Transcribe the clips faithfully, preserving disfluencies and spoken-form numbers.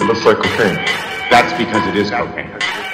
looks like cocaine. That's because it is cocaine.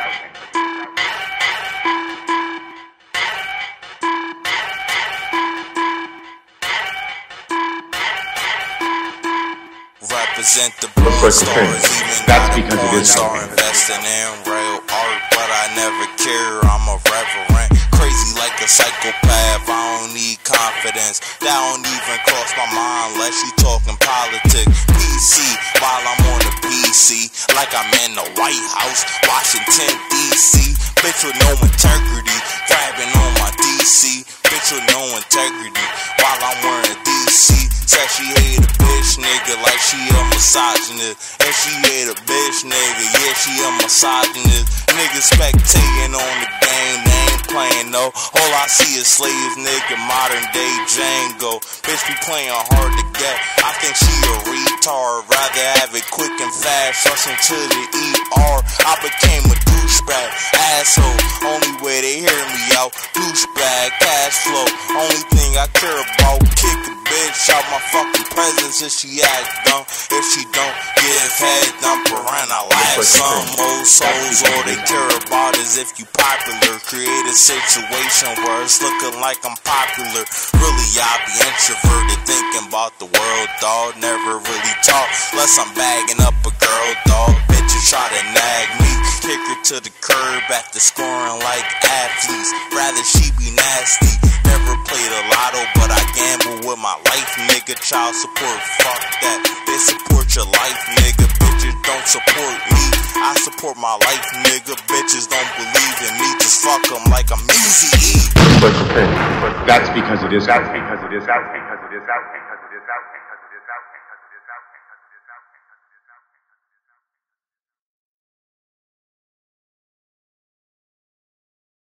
Represent the looks like stars, cocaine. even That's because it is star cocaine. investing in real art, but I never care. I'm a reverend, crazy like a psychopath. I don't need confidence. That don't even cross my mind unless you talking politics. P C while I'm on the P C, like I'm in the White House, Washington D C. Bitch with no integrity, grabbing on my D C. Bitch with no integrity while I'm wearing D C. Said she hate a bitch nigga like she a misogynist. And she hate a bitch nigga, yeah, she a misogynist. Niggas spectating on the game, they ain't playing no. All I see is slaves, nigga, modern day Django. Bitch be playing hard to get, I think she a retard. Rather have it quick and fast, rushing to the E R. I became a douchebag, asshole, only way they hear me out. Douchebag, cash flow, only thing I care about. Kick a bitch out my fucking presence if she act dumb. If she don't give head, I'm parental. Some old souls, all they care about is if you popular. Create a situation where it's looking like I'm popular. Really, I be introverted, thinking about the world, dawg. Never really talk, unless I'm bagging up a girl, dawg. Bitches try to nag me, kick her to the curb after scoring like athletes. Rather she be nasty. Never played a lotto, but I gamble with my life, nigga. Child support, fuck that. They support your life, nigga. Bitches don't support me. I support my life, nigga. Bitches don't believe in me. Just fuck them like I'm Easy-E. Looks like cocaine. That's because it is That's cocaine. because it is. That's because it is. That's because it is. That's because it is.